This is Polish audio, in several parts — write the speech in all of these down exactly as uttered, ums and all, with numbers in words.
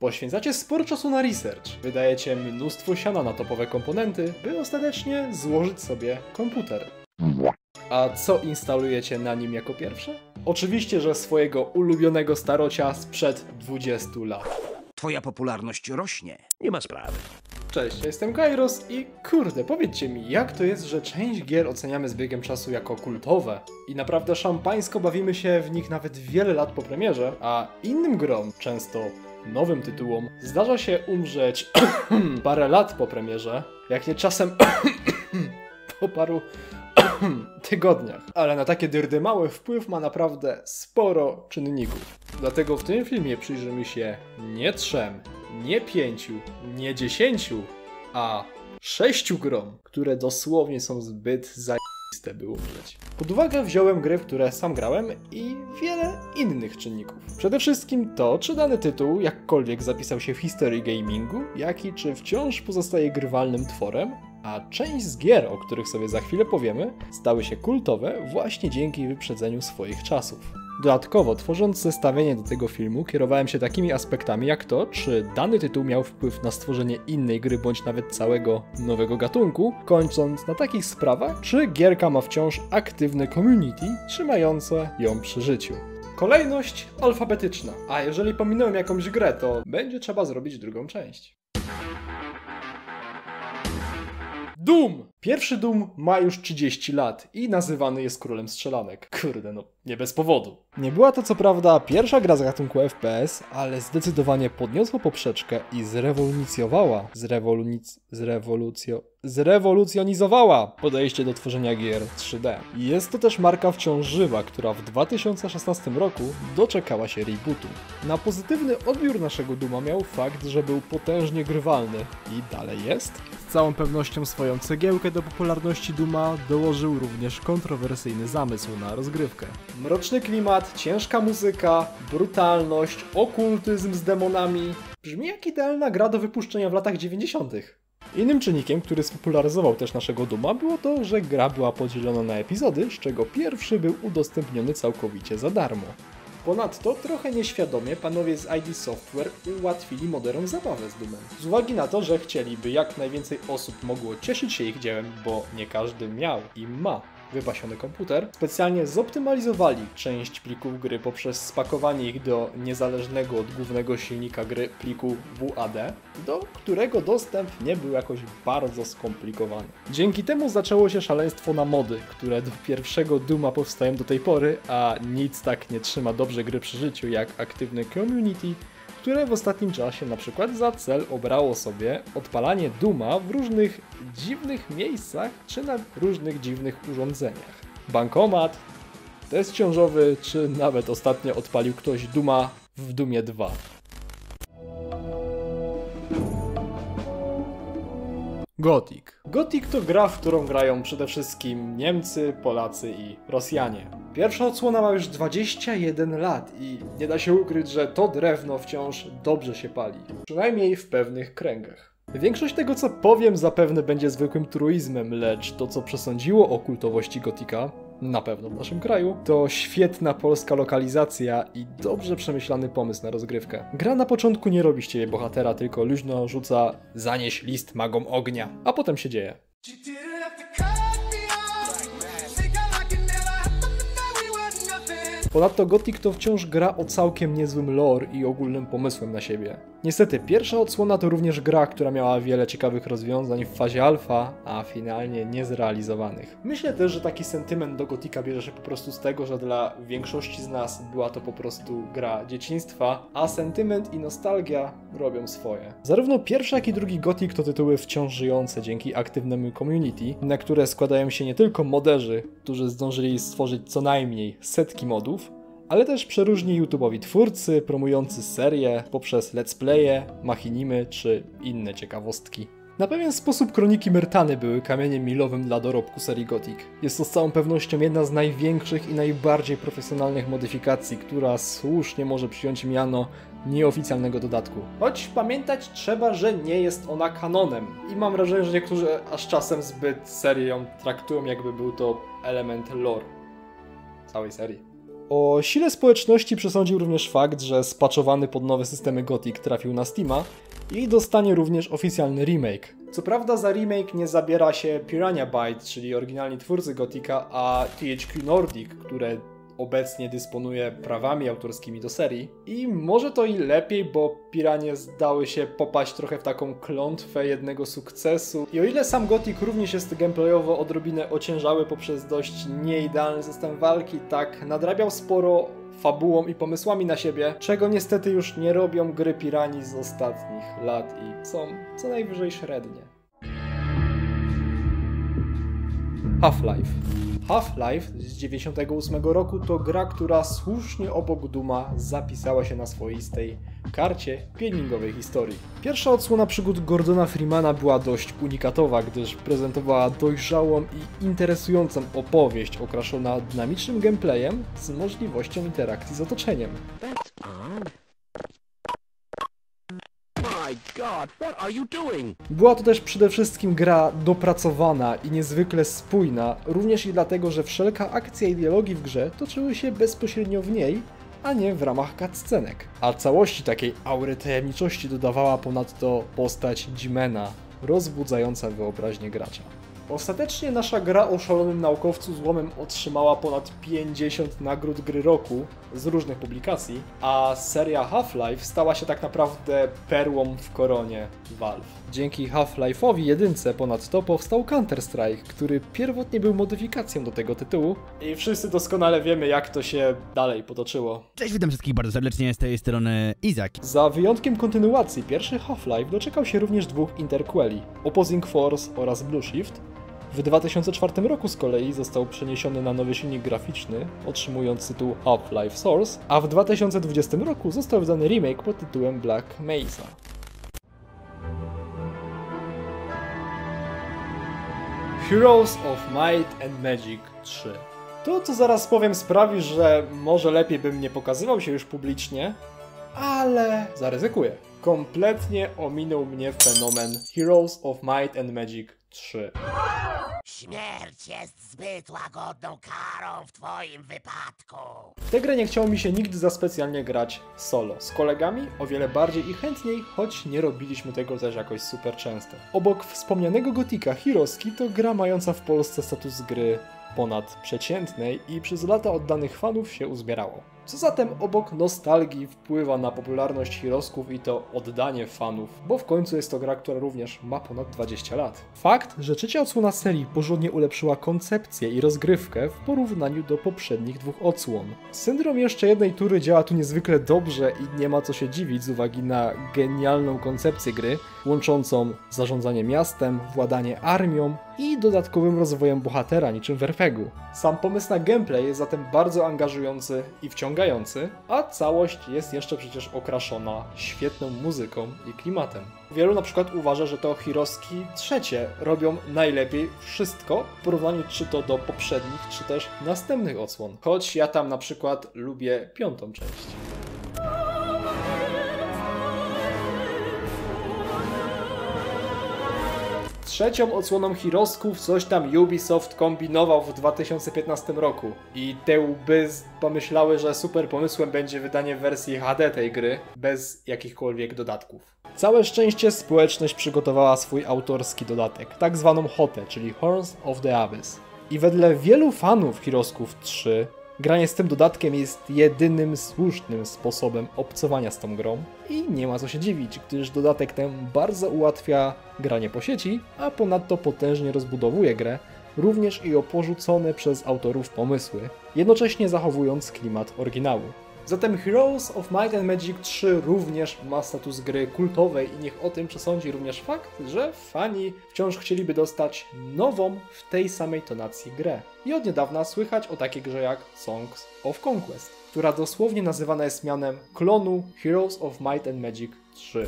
Poświęcacie sporo czasu na research, wydajecie mnóstwo siana na topowe komponenty, by ostatecznie złożyć sobie komputer. A co instalujecie na nim jako pierwsze? Oczywiście, że swojego ulubionego starocia sprzed dwudziestu lat. Twoja popularność rośnie. Nie ma sprawy. Cześć, ja jestem Kairos i kurde, powiedzcie mi, jak to jest, że część gier oceniamy z biegiem czasu jako kultowe i naprawdę szampańsko bawimy się w nich nawet wiele lat po premierze, a innym grom, często nowym tytułom, zdarza się umrzeć parę lat po premierze, jak nie czasem po paru tygodniach. Ale na takie dyrdy mały wpływ ma naprawdę sporo czynników. Dlatego w tym filmie przyjrzymy się nie trzem, nie pięciu, nie dziesięciu, a sześciu grom, które dosłownie są zbyt zajebiste, by umrzeć. Pod uwagę wziąłem gry, w które sam grałem i wiele innych czynników. Przede wszystkim to, czy dany tytuł jakkolwiek zapisał się w historii gamingu, jak i czy wciąż pozostaje grywalnym tworem, a część z gier, o których sobie za chwilę powiemy, stały się kultowe właśnie dzięki wyprzedzeniu swoich czasów. Dodatkowo, tworząc zestawienie do tego filmu, kierowałem się takimi aspektami jak to, czy dany tytuł miał wpływ na stworzenie innej gry bądź nawet całego nowego gatunku, kończąc na takich sprawach, czy gierka ma wciąż aktywne community trzymające ją przy życiu. Kolejność alfabetyczna, a jeżeli pominąłem jakąś grę, to będzie trzeba zrobić drugą część. Doom! Pierwszy Doom ma już trzydzieści lat i nazywany jest królem strzelanek. Kurde, no nie bez powodu. Nie była to co prawda pierwsza gra z gatunku F P S, ale zdecydowanie podniosła poprzeczkę i zrewolucjonizowała, zrewoluc... zrewolucjo... zrewolucjonizowała podejście do tworzenia gier trzy D. Jest to też marka wciąż żywa, która w dwa tysiące szesnastym roku doczekała się rebootu. Na pozytywny odbiór naszego Dooma miał fakt, że był potężnie grywalny i dalej jest. Z całą pewnością swoją cegiełkę do popularności Dooma dołożył również kontrowersyjny zamysł na rozgrywkę. Mroczny klimat, ciężka muzyka, brutalność, okultyzm z demonami. Brzmi jak idealna gra do wypuszczenia w latach dziewięćdziesiątych. Innym czynnikiem, który spopularyzował też naszego Dooma, było to, że gra była podzielona na epizody, z czego pierwszy był udostępniony całkowicie za darmo. Ponadto, trochę nieświadomie, panowie z I D Software ułatwili moderną zabawę z Doomem. Z uwagi na to, że chcieliby jak najwięcej osób mogło cieszyć się ich dziełem, bo nie każdy miał i ma wypasiony komputer, specjalnie zoptymalizowali część plików gry poprzez spakowanie ich do niezależnego od głównego silnika gry pliku W A D, do którego dostęp nie był jakoś bardzo skomplikowany. Dzięki temu zaczęło się szaleństwo na mody, które do pierwszego Dooma powstają do tej pory, a nic tak nie trzyma dobrze gry przy życiu jak aktywne community, które w ostatnim czasie na przykład za cel obrało sobie odpalanie Dooma w różnych dziwnych miejscach czy na różnych dziwnych urządzeniach. Bankomat, test ciążowy, czy nawet ostatnio odpalił ktoś Dooma w Doomie dwa. Gothic. Gothic to gra, w którą grają przede wszystkim Niemcy, Polacy i Rosjanie. Pierwsza odsłona ma już dwadzieścia jeden lat i nie da się ukryć, że to drewno wciąż dobrze się pali. Przynajmniej w pewnych kręgach. Większość tego, co powiem, zapewne będzie zwykłym truizmem, lecz to, co przesądziło o kultowości Gothica, na pewno w naszym kraju, to świetna polska lokalizacja i dobrze przemyślany pomysł na rozgrywkę. Gra na początku nie robi z ciebie bohatera, tylko luźno rzuca zanieś list magom ognia, a potem się dzieje. Ponadto Gothic to wciąż gra o całkiem niezłym lore i ogólnym pomysłem na siebie. Niestety, pierwsza odsłona to również gra, która miała wiele ciekawych rozwiązań w fazie alfa, a finalnie niezrealizowanych. Myślę też, że taki sentyment do Gothica bierze się po prostu z tego, że dla większości z nas była to po prostu gra dzieciństwa, a sentyment i nostalgia robią swoje. Zarówno pierwszy, jak i drugi Gothic to tytuły wciąż żyjące dzięki aktywnemu community, na które składają się nie tylko moderzy, którzy zdążyli stworzyć co najmniej setki modów, ale też przeróżni YouTube'owi twórcy promujący serię poprzez let's playe, machinimy czy inne ciekawostki. Na pewien sposób Kroniki Myrtany były kamieniem milowym dla dorobku serii Gothic. Jest to z całą pewnością jedna z największych i najbardziej profesjonalnych modyfikacji, która słusznie może przyjąć miano nieoficjalnego dodatku. Choć pamiętać trzeba, że nie jest ona kanonem i mam wrażenie, że niektórzy aż czasem zbyt serię ją traktują, jakby był to element lore całej serii. O sile społeczności przesądził również fakt, że spaczowany pod nowe systemy Gothic trafił na Steama i dostanie również oficjalny remake. Co prawda za remake nie zabiera się Piranha Bytes, czyli oryginalni twórcy Gothica, a T H Q Nordic, które obecnie dysponuje prawami autorskimi do serii. I może to i lepiej, bo Piranie zdały się popaść trochę w taką klątwę jednego sukcesu. I o ile sam Gothic również jest gameplayowo odrobinę ociężały poprzez dość nieidealny system walki, tak nadrabiał sporo fabułą i pomysłami na siebie, czego niestety już nie robią gry Piranii z ostatnich lat i są co najwyżej średnie. Half-Life. Half-Life z dziewięćdziesiątego ósmego roku to gra, która słusznie obok Duma zapisała się na swoistej karcie gamingowej historii. Pierwsza odsłona przygód Gordona Freemana była dość unikatowa, gdyż prezentowała dojrzałą i interesującą opowieść okraszona dynamicznym gameplayem z możliwością interakcji z otoczeniem. God, what are you doing? Była to też przede wszystkim gra dopracowana i niezwykle spójna, również i dlatego, że wszelka akcja i dialogi w grze toczyły się bezpośrednio w niej, a nie w ramach cutscenek. A całości takiej aury tajemniczości dodawała ponadto postać Jimena, rozbudzająca wyobraźnię gracza. Ostatecznie nasza gra o szalonym naukowcu z łomem otrzymała ponad pięćdziesiąt nagród gry roku z różnych publikacji, a seria Half-Life stała się tak naprawdę perłą w koronie Valve. Dzięki Half-Life'owi jedynce ponadto powstał Counter-Strike, który pierwotnie był modyfikacją do tego tytułu i wszyscy doskonale wiemy, jak to się dalej potoczyło. Cześć, witam wszystkich bardzo serdecznie, z tej strony Izak. Za wyjątkiem kontynuacji, pierwszy Half-Life doczekał się również dwóch interqueli, Opposing Force oraz Blue Shift. W dwa tysiące czwartym roku z kolei został przeniesiony na nowy silnik graficzny, otrzymując tytuł Half-Life Source, a w dwa tysiące dwudziestym roku został wydany remake pod tytułem Black Mesa. Heroes of Might and Magic trzy. To, co zaraz powiem, sprawi, że może lepiej bym nie pokazywał się już publicznie, ale zaryzykuję. Kompletnie ominął mnie fenomen Heroes of Might and Magic trzy. Śmierć jest zbyt łagodną karą w twoim wypadku. W tę grę nie chciało mi się nigdy za specjalnie grać solo. Z kolegami o wiele bardziej i chętniej, choć nie robiliśmy tego też jakoś super często. Obok wspomnianego Gothica, Heroeski to gra mająca w Polsce status gry ponadprzeciętnej i przez lata oddanych fanów się uzbierało. Co zatem obok nostalgii wpływa na popularność Heroesków i to oddanie fanów, bo w końcu jest to gra, która również ma ponad dwadzieścia lat. Fakt, że trzecia odsłona serii porządnie ulepszyła koncepcję i rozgrywkę w porównaniu do poprzednich dwóch odsłon. Syndrom jeszcze jednej tury działa tu niezwykle dobrze i nie ma co się dziwić z uwagi na genialną koncepcję gry, łączącą zarządzanie miastem, władanie armią i dodatkowym rozwojem bohatera niczym w er pe gu. Sam pomysł na gameplay jest zatem bardzo angażujący i wciągający, a całość jest jeszcze przecież okraszona świetną muzyką i klimatem. Wielu na przykład uważa, że to Heroeski trzecie robią najlepiej wszystko w porównaniu czy to do poprzednich, czy też następnych odsłon. Choć ja tam na przykład lubię piątą część. Trzecią odsłoną Heroesków coś tam Ubisoft kombinował w dwa tysiące piętnastym roku i te łby pomyślały, że super pomysłem będzie wydanie wersji ha de tej gry bez jakichkolwiek dodatków. Całe szczęście społeczność przygotowała swój autorski dodatek, tak zwaną hotę, czyli Horns of the Abyss. I wedle wielu fanów Heroesków trzy granie z tym dodatkiem jest jedynym słusznym sposobem obcowania z tą grą i nie ma co się dziwić, gdyż dodatek ten bardzo ułatwia granie po sieci, a ponadto potężnie rozbudowuje grę, również i o porzucone przez autorów pomysły, jednocześnie zachowując klimat oryginału. Zatem Heroes of Might and Magic trzy również ma status gry kultowej i niech o tym przesądzi również fakt, że fani wciąż chcieliby dostać nową w tej samej tonacji grę. I od niedawna słychać o takiej grze jak Songs of Conquest, która dosłownie nazywana jest mianem klonu Heroes of Might and Magic trzy.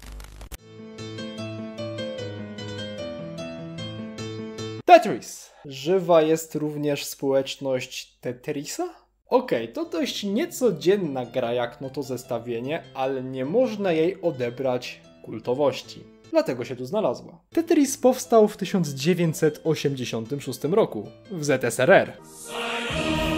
Tetris. Żywa jest również społeczność Tetrisa? Okej, okay, to dość niecodzienna gra jak no to zestawienie, ale nie można jej odebrać kultowości. Dlatego się tu znalazła. Tetris powstał w tysiąc dziewięćset osiemdziesiątym szóstym roku w zet es er er.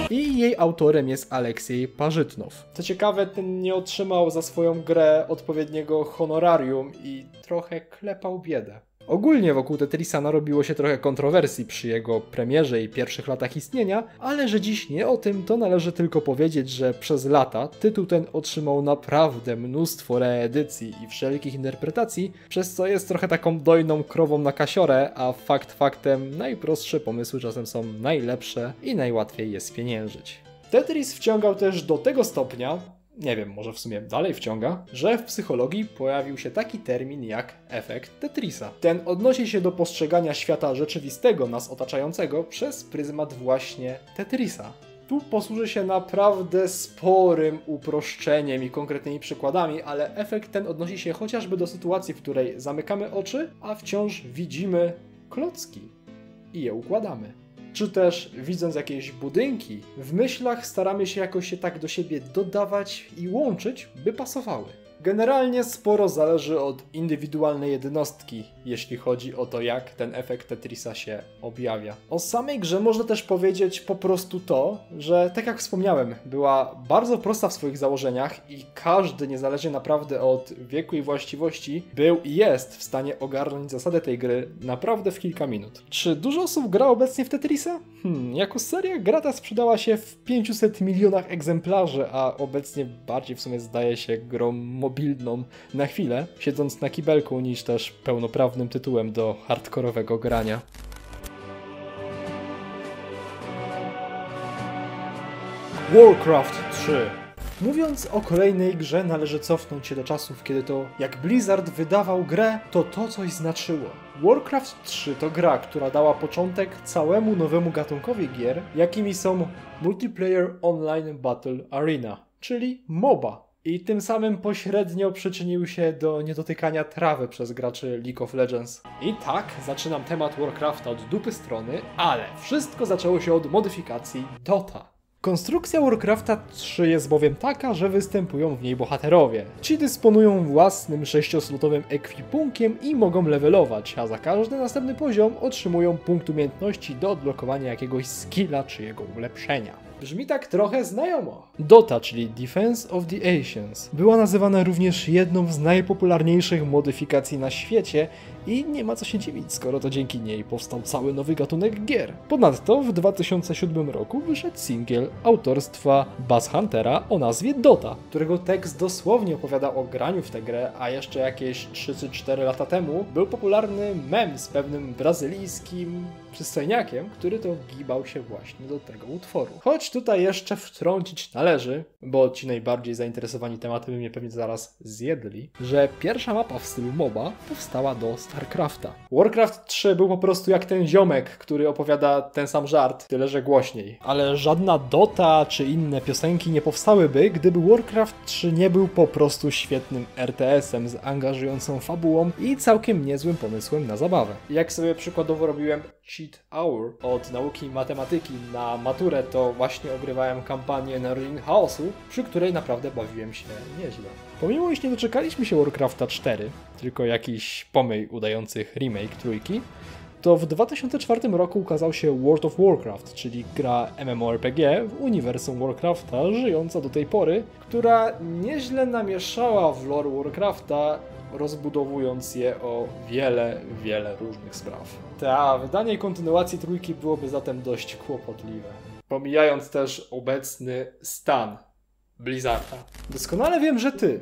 i jej autorem jest Aleksiej Parzytnow. Co ciekawe, ten nie otrzymał za swoją grę odpowiedniego honorarium i trochę klepał biedę. Ogólnie wokół Tetrisa narobiło się trochę kontrowersji przy jego premierze i pierwszych latach istnienia, ale że dziś nie o tym, to należy tylko powiedzieć, że przez lata tytuł ten otrzymał naprawdę mnóstwo reedycji i wszelkich interpretacji, przez co jest trochę taką dojną krową na kasiorę, a fakt faktem najprostsze pomysły czasem są najlepsze i najłatwiej je spieniężyć. Tetris wciągał też do tego stopnia, nie wiem, może w sumie dalej wciąga, że w psychologii pojawił się taki termin jak efekt Tetrisa. Ten odnosi się do postrzegania świata rzeczywistego, nas otaczającego, przez pryzmat właśnie Tetrisa. Tu posłuży się naprawdę sporym uproszczeniem i konkretnymi przykładami, ale efekt ten odnosi się chociażby do sytuacji, w której zamykamy oczy, a wciąż widzimy klocki i je układamy. Czy też widząc jakieś budynki, w myślach staramy się jakoś się tak do siebie dodawać i łączyć, by pasowały. Generalnie sporo zależy od indywidualnej jednostki, jeśli chodzi o to, jak ten efekt Tetrisa się objawia. O samej grze można też powiedzieć po prostu to, że tak jak wspomniałem, była bardzo prosta w swoich założeniach i każdy, niezależnie naprawdę od wieku i właściwości, był i jest w stanie ogarnąć zasadę tej gry naprawdę w kilka minut. Czy dużo osób gra obecnie w Tetrisa? Hmm, jako seria gra ta sprzedała się w pięciuset milionach egzemplarzy, a obecnie bardziej w sumie zdaje się grą mobilną na chwilę, siedząc na kibelku, niż też pełnoprawnym tytułem do hardkorowego grania. Warcraft trzy. Mówiąc o kolejnej grze, należy cofnąć się do czasów, kiedy to jak Blizzard wydawał grę, to to coś znaczyło. Warcraft trzy to gra, która dała początek całemu nowemu gatunkowi gier, jakimi są Multiplayer Online Battle Arena, czyli MOBA. I tym samym pośrednio przyczynił się do niedotykania trawy przez graczy League of Legends. I tak, zaczynam temat Warcrafta od dupy strony, ale wszystko zaczęło się od modyfikacji Dota. Konstrukcja Warcrafta trzy jest bowiem taka, że występują w niej bohaterowie. Ci dysponują własnym sześcioslotowym ekwipunkiem i mogą levelować, a za każdy następny poziom otrzymują punkt umiejętności do odblokowania jakiegoś skilla czy jego ulepszenia. Brzmi tak trochę znajomo. Dota, czyli Defense of the Ancients, była nazywana również jedną z najpopularniejszych modyfikacji na świecie i nie ma co się dziwić, skoro to dzięki niej powstał cały nowy gatunek gier. Ponadto w dwa tysiące siódmym roku wyszedł singiel autorstwa Bass Huntera o nazwie Dota, którego tekst dosłownie opowiada o graniu w tę grę, a jeszcze jakieś trzy czy cztery lata temu był popularny mem z pewnym brazylijskim przystojniakiem, który to gibał się właśnie do tego utworu. Choć tutaj jeszcze wtrącić należy, bo ci najbardziej zainteresowani tematem mnie pewnie zaraz zjedli, że pierwsza mapa w stylu MOBA powstała do StarCrafta. Warcraft trzy był po prostu jak ten ziomek, który opowiada ten sam żart, tyle że głośniej. Ale żadna Dota czy inne piosenki nie powstałyby, gdyby Warcraft trzy nie był po prostu świetnym R T S-em z angażującą fabułą i całkiem niezłym pomysłem na zabawę. Jak sobie przykładowo robiłem Cheat Hour od nauki matematyki na maturę, to właśnie ogrywałem kampanię Narodzin Chaosu, przy której naprawdę bawiłem się nieźle. Pomimo iż nie doczekaliśmy się Warcrafta cztery, tylko jakiś pomyj udających remake trójki, to w dwa tysiące czwartym roku ukazał się World of Warcraft, czyli gra MMORPG w uniwersum Warcrafta, żyjąca do tej pory, która nieźle namieszała w lore Warcrafta, rozbudowując je o wiele, wiele różnych spraw. Ta wydanie i kontynuacji trójki byłoby zatem dość kłopotliwe. Pomijając też obecny stan Blizzarda. Doskonale wiem, że ty,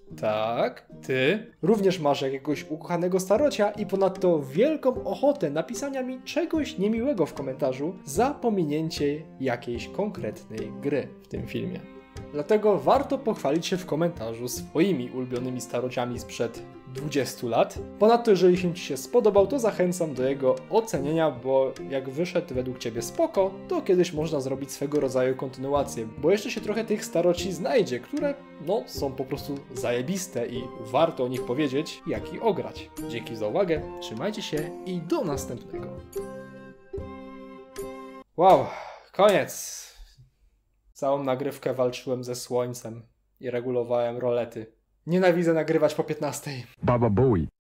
tak, ty, również masz jakiegoś ukochanego starocia i ponadto wielką ochotę napisania mi czegoś niemiłego w komentarzu za pominięcie jakiejś konkretnej gry w tym filmie. Dlatego warto pochwalić się w komentarzu swoimi ulubionymi starociami sprzed dwudziestu lat. Ponadto, jeżeli film Ci się spodobał, to zachęcam do jego ocenienia, bo jak wyszedł według Ciebie spoko, to kiedyś można zrobić swego rodzaju kontynuację, bo jeszcze się trochę tych staroci znajdzie, które no są po prostu zajebiste i warto o nich powiedzieć, jak i ograć. Dzięki za uwagę, trzymajcie się i do następnego. Wow, koniec! Całą nagrywkę walczyłem ze słońcem i regulowałem rolety. Nienawidzę nagrywać po piętnastej. Baba Booey.